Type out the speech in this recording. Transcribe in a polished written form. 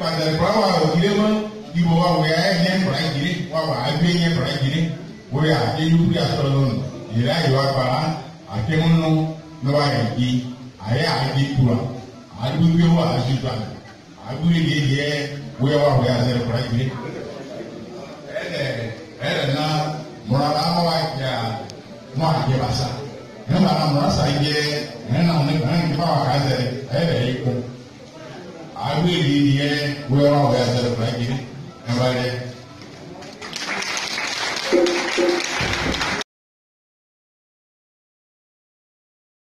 azare kwa wa ogirema ibo wa we aye kwa gire wa wa agbe yen kwa gire we a je yu ya solon ira yo apa akemunu no wa yi aye aje tuwa agbe wa ajuba agbe ye we wa we azare kwa gire na murala wa ya mo aje basa na na murasa ye na na ne ba wa azare ko agbe ye we wa we azare kwa gire.